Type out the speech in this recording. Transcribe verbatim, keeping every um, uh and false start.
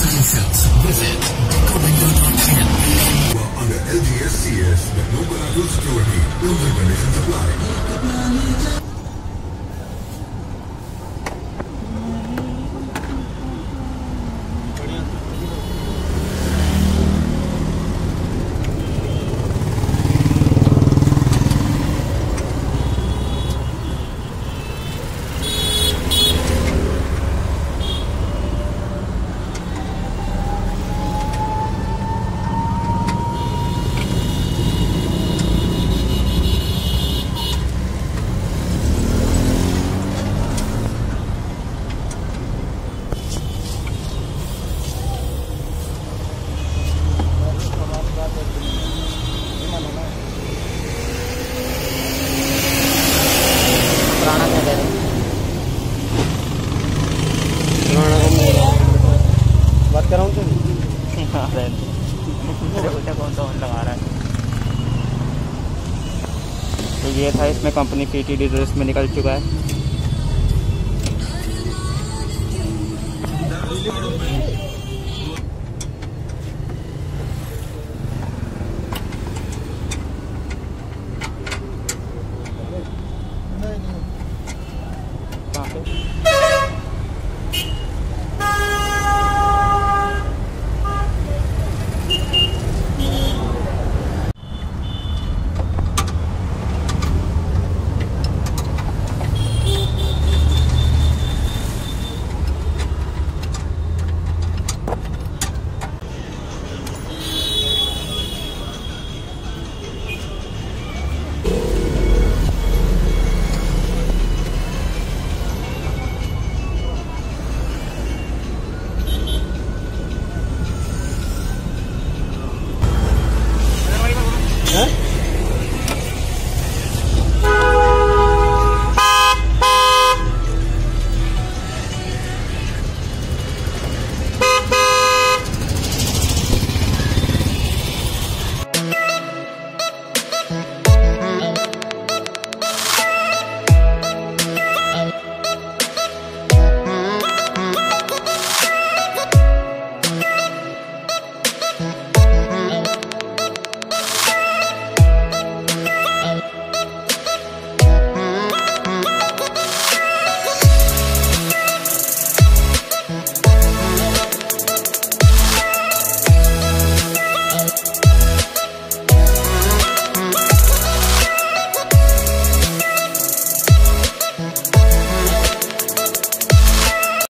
yourself. Visit Neikku dot in. Under L G S C S, with no collateral security, terms and conditions apply. बात कर रहा हूँ कौन सा लगा रहा है। तो ये था, इसमें कंपनी पीटीडी ड्रेस में निकल चुका है।